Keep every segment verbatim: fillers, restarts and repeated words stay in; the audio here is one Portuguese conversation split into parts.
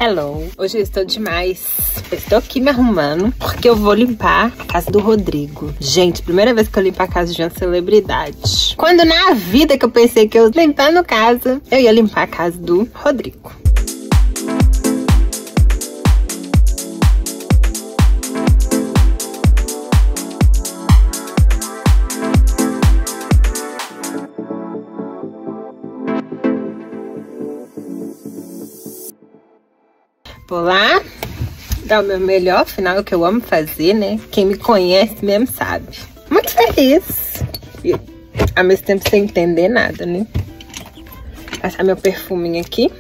Hello! Hoje eu estou demais. Eu estou aqui me arrumando porque eu vou limpar a casa do Rodrigo. Gente, primeira vez que eu limpo a casa de uma celebridade. Quando na vida que eu pensei que eu limpando casa, eu ia limpar a casa do Rodrigo. Vou lá dar o meu melhor, afinal é o que eu amo fazer, né? Quem me conhece mesmo sabe. Muito feliz. E ao mesmo tempo sem entender nada, né? Passar meu perfuminho aqui.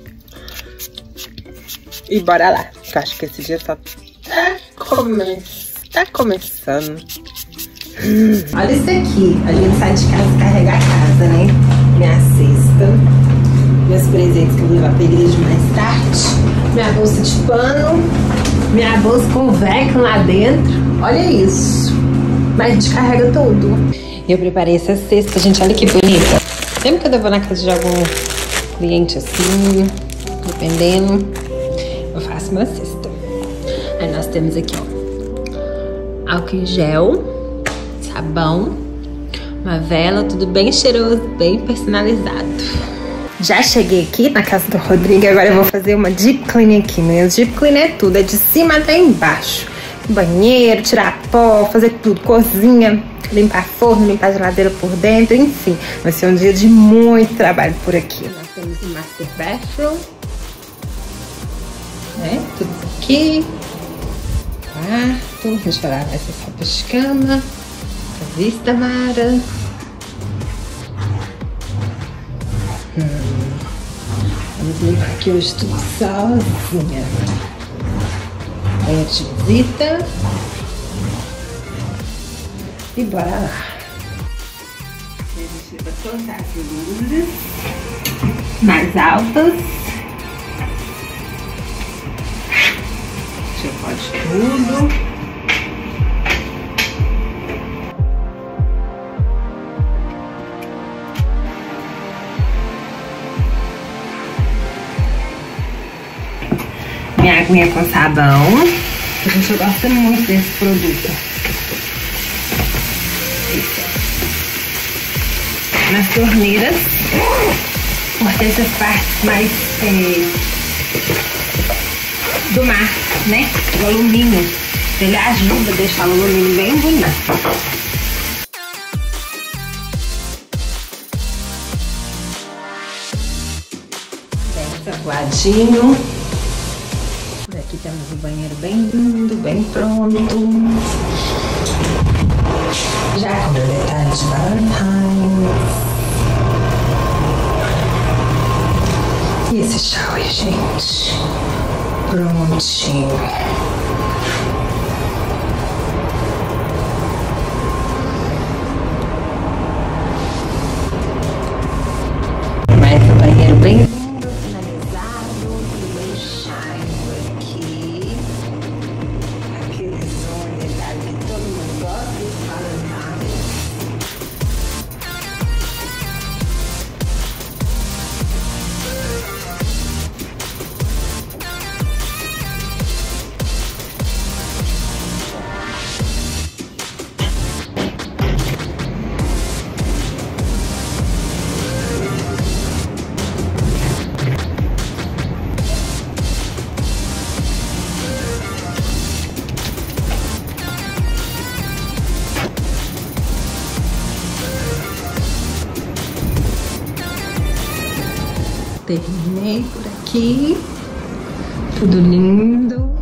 E bora lá. Eu acho que esse dia só tá, come... tá começando. Hum. Olha isso aqui. A gente sai de casa e carrega a casa, né? Minha cesta. Meus presentes que eu vou levar pra igreja mais tarde. Minha bolsa de pano. Minha bolsa com vacuum lá dentro. Olha isso. Mas a gente carrega tudo. Eu preparei essa cesta, gente. Olha que bonita. Sempre que eu vou na casa de algum cliente assim, dependendo, eu faço uma cesta. Aí nós temos aqui, ó, álcool em gel, sabão, uma vela, tudo bem cheiroso, bem personalizado. Já cheguei aqui na casa do Rodrigo, agora eu vou fazer uma deep clean aqui, meninas. Deep clean é tudo, é de cima até embaixo. Banheiro, tirar pó, fazer tudo, cozinha, limpar forno, limpar a geladeira por dentro, enfim. Vai ser um dia de muito trabalho por aqui. Nós temos o master bathroom, né? Tudo aqui. Quarto, a gente vai lavar essas roupas de cama. A vista, Mara. Hum. Vamos limpar aqui hoje tudo sozinha. Banheiro de visita. E bora lá. A gente vai colocar as luzes mais altas. Já pode tudo. Minha aguinha com sabão. A gente gosta muito desse produto. Nas torneiras, porque essas partes mais é, do mar, né? O alumínio, ele ajuda a deixar o alumínio bem bonito. Bem sacoadinho. Aqui temos o banheiro bem lindo, bem pronto. Já com o detalhe de Valentine's. E esse shower, gente. Prontinho. Mais o banheiro bem lindo. Terminei por aqui, tudo lindo.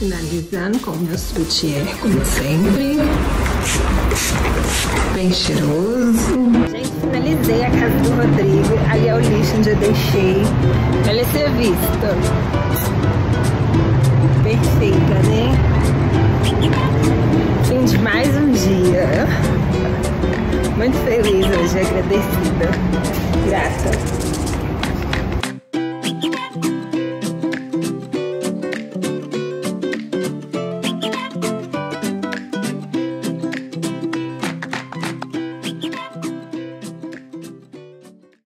Finalizando com o meu sutiã, como sempre. Bem cheiroso. Gente, finalizei a casa do Rodrigo. Ali é o lixo onde eu deixei. Olha essa vista. Perfeita, né? Fim de mais um dia. Muito feliz hoje, agradecida. Grata.